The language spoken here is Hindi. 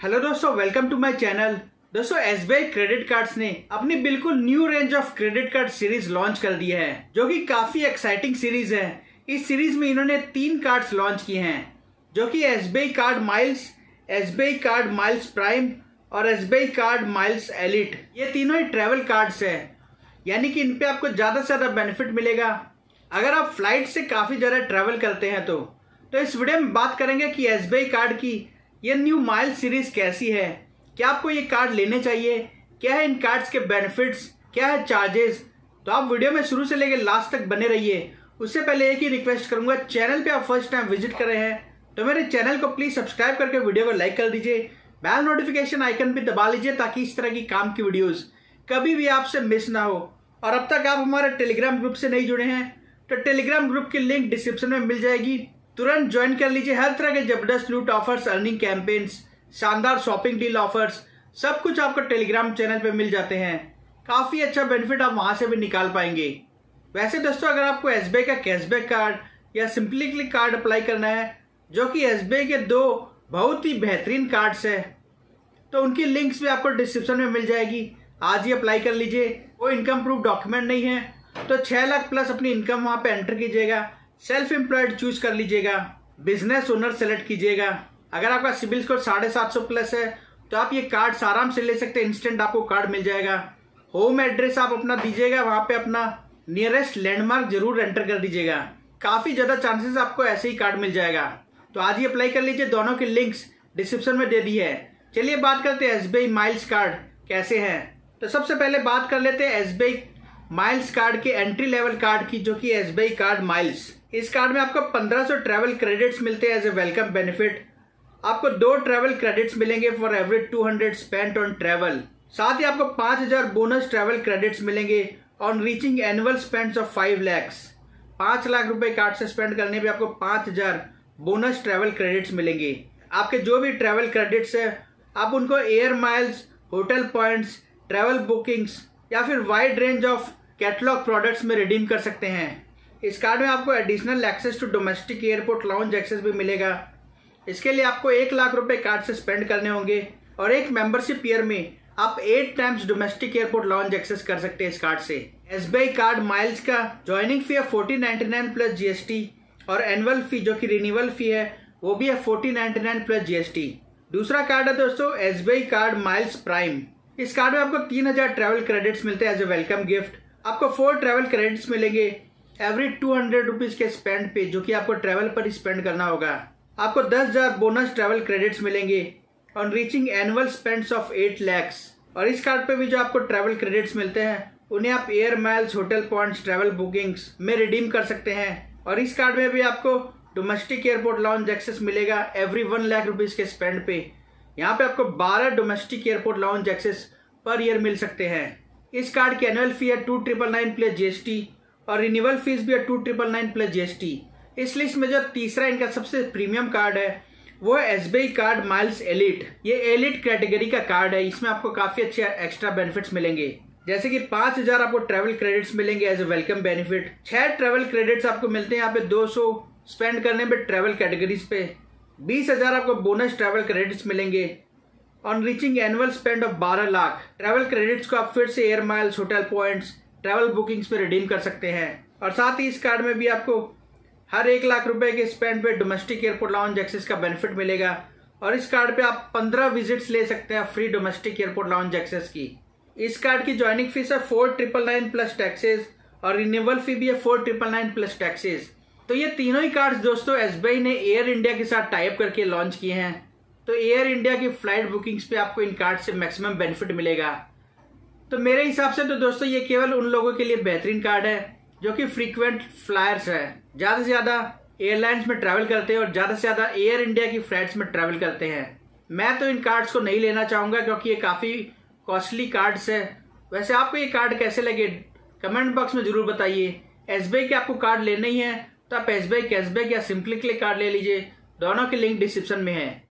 हेलो दोस्तों, वेलकम टू माय चैनल। दोस्तों, एसबीआई क्रेडिट कार्ड्स ने अपनी बिल्कुल new range of credit card series launch कर दी है, जो कि काफी एक्साइटिंग सीरीज है। इस सीरीज में इन्होंने 3 कार्ड्स लॉन्च किए हैं, जो कि SBI card miles, SBI card miles prime और एसबीआई कार्ड माइल्स एलिट। ये तीनों ही ट्रेवल कार्ड्स है, यानी कि इन पे आपको ज्यादा से ज्यादा बेनिफिट मिलेगा अगर आप फ्लाइट से काफी ज्यादा ट्रेवल करते हैं। तो इस वीडियो में बात करेंगे कि एसबीआई कार्ड की ये न्यू माइल सीरीज कैसी है, क्या आपको ये कार्ड लेने चाहिए, क्या है इन कार्ड्स के बेनिफिट्स, क्या है चार्जेस। तो आप वीडियो में शुरू से लेकर लास्ट तक बने रहिए। उससे पहले एक ही रिक्वेस्ट करूंगा, चैनल पे आप फर्स्ट टाइम विजिट कर रहे हैं तो मेरे चैनल को प्लीज सब्सक्राइब करके वीडियो को लाइक कर दीजिए, बेल नोटिफिकेशन आइकन भी दबा लीजिए ताकि इस तरह की काम की वीडियोस कभी भी आपसे मिस ना हो। और अब तक आप हमारे टेलीग्राम ग्रुप से नहीं जुड़े हैं तो टेलीग्राम ग्रुप की लिंक डिस्क्रिप्शन में मिल जाएगी, तुरंत ज्वाइन कर लीजिए। हर तरह के जबरदस्त लूट ऑफर्स, अर्निंग कैंपेन्स, शानदार शॉपिंग डील ऑफर्स, सब कुछ आपको टेलीग्राम चैनल पे मिल जाते हैं। काफी अच्छा बेनिफिट आप वहां से भी निकाल पाएंगे। वैसे दोस्तों, अगर आपको एसबीआई का कैशबैक कार्ड या सिंपली क्लिक कार्ड अप्लाई करना है, जो कि एसबीआई के 2 बहुत ही बेहतरीन कार्ड्स है, तो उनकी लिंक्स भी आपको डिस्क्रिप्शन में मिल जाएगी। आज ही अप्लाई कर लीजिए। कोई इनकम प्रूफ डॉक्यूमेंट नहीं है तो 6 लाख प्लस अपनी इनकम वहां पे एंटर कीजिएगा। सेल्फ एम्प्लॉयड चूज कर लीजिएगा, बिजनेस ओनर सेलेक्ट कीजिएगा। अगर आपका सिबिल स्कोर 750 प्लस है तो आप ये कार्ड आराम से ले सकते हैं, इंस्टेंट आपको कार्ड मिल जाएगा। होम एड्रेस आप अपना दीजिएगा, वहां पे अपना नियरेस्ट लैंडमार्क जरूर एंटर कर दीजिएगा। काफी ज्यादा चांसेस आपको ऐसे ही कार्ड मिल जाएगा। तो आज ही अप्लाई कर लीजिए, दोनों की लिंक्स डिस्क्रिप्शन में दे दी है। चलिए बात करते हैं एसबीआई माइल्स कार्ड कैसे है। तो सबसे पहले बात कर लेते हैं एसबीआई माइल्स कार्ड के एंट्री लेवल कार्ड की, जो कि एसबीआई कार्ड माइल्स। इस कार्ड में आपको 1500 ट्रैवल क्रेडिट्स मिलते हैं एज ए वेलकम बेनिफिट। आपको 2 ट्रैवल क्रेडिट्स मिलेंगे for every 200 spent on travel. साथ ही आपको 5000 बोनस ट्रैवल क्रेडिट्स मिलेंगे on reaching annual spends of 5 lakh. 5 lakh रुपए कार्ड से स्पेंड करने पे आपको 5000 बोनस ट्रैवल क्रेडिट्स मिलेंगे। आपके जो भी ट्रैवल क्रेडिट्स है आप उनको air miles, hotel points, travel bookings या फिर wide range of catalogue products में रिडीम कर सकते हैं। इस कार्ड में आपको additional access to domestic airport lounge access भी मिलेगा। इसके लिए आपको 1 लाख रुपए कार्ड से स्पेंड करने होंगे और एक मेंबरशिप ईयर में आप 8 times domestic airport lounge access कर सकते हैं इस कार्ड से। एसबीआई कार्ड माइल्स का ज्वाइनिंग फी है 1499 प्लस जीएसटी और एनुअल फी जो कि रिन्यूअल फी है वो भी है 1499 प्लस जीएसटी। दूसरा कार्ड है दोस्तों एसबीआई कार्ड माइल्स प्राइम। इस कार्ड में आपको 3000 ट्रैवल क्रेडिट्स मिलते हैं एज ए वेलकम गिफ्ट। आपको 4 ट्रैवल क्रेडिट्स मिलेंगे एवरी 200 रुपीज के स्पेंड पे, जो कि आपको ट्रैवल पर ही स्पेंड करना होगा। आपको 10,000 बोनस ट्रैवल क्रेडिट्स मिलेंगे on reaching annual spends of 8 lakh. और इस कार्ड पे भी जो आपको ट्रैवल क्रेडिट्स मिलते हैं उन्हें आप air miles, hotel points, travel bookings में रिडीम कर सकते हैं। और इस कार्ड में भी आपको डोमेस्टिक एयरपोर्ट लाउंज एक्सेस मिलेगा एवरी 1 लाख रुपीज के स्पेंड पे। यहाँ पे आपको 12 domestic airport lounge access per year मिल सकते हैं। इस कार्ड की एनुअल फी है 2999 प्लस जीएसटी और रिन्यूअल फीस भी है 2999 प्लस जीएसटी। इस लिस्ट में जो तीसरा इनका सबसे प्रीमियम कार्ड है वो है एसबीआई कार्ड माइल्स एलिट। ये एलिट कैटेगरी का कार्ड है। इसमें आपको काफी अच्छे एक्स्ट्रा बेनिफिट्स मिलेंगे, जैसे कि 5000 आपको ट्रैवल क्रेडिट्स मिलेंगे as a welcome benefit. 6 travel credits आपको मिलते हैं यहाँ पे 200 स्पेंड करने पे ट्रैवल कैटेगरीज पे। 20,000 आपको बोनस ट्रैवल क्रेडिट्स मिलेंगे on reaching annual spend of 12 lakh. Travel credits को आप फिर से air miles, hotel points, travel bookings पे रिडीम कर सकते हैं। और साथ ही इस कार्ड में भी आपको हर 1 लाख रुपए के स्पेंड पे डोमेस्टिक एयरपोर्ट लाउंज एक्सेस का बेनिफिट मिलेगा। और इस कार्ड पे आप 15 विजिट्स ले सकते हैं free domestic airport lounge access की। इस कार्ड की ज्वाइनिंग फीस है 4999 प्लस टैक्सेस और रिन्यूअल फी भी है 4999 प्लस टैक्सेस। तो ये तीनों ही कार्ड्स दोस्तों एसबीआई ने एयर इंडिया के साथ टाइप करके लॉन्च किए हैं। तो एयर इंडिया की फ्लाइट बुकिंग्स पे आपको इन कार्ड से मैक्सिमम बेनिफिट मिलेगा। तो मेरे हिसाब से तो दोस्तों ये केवल उन लोगों के लिए बेहतरीन कार्ड है जो कि फ्रीक्वेंट फ्लायर्स है, ज्यादा से ज्यादा एयरलाइंस में ट्रैवल करते हैं और ज्यादा से ज्यादा एयर इंडिया की फ्लाइट्स में ट्रैवल करते हैं। मैं तो इन कार्ड्स को नहीं लेना चाहूंगा क्योंकि ये काफी कॉस्टली कार्ड्स है। वैसे आपको ये कार्ड कैसे लगे कमेंट बॉक्स में जरूर बताइए। एसबीआई के आपको कार्ड लेना ही है तो आप एसबीआई कैशबैक या सिंपली क्लिक कार्ड ले लीजिए, दोनों की लिंक डिस्क्रिप्शन में है।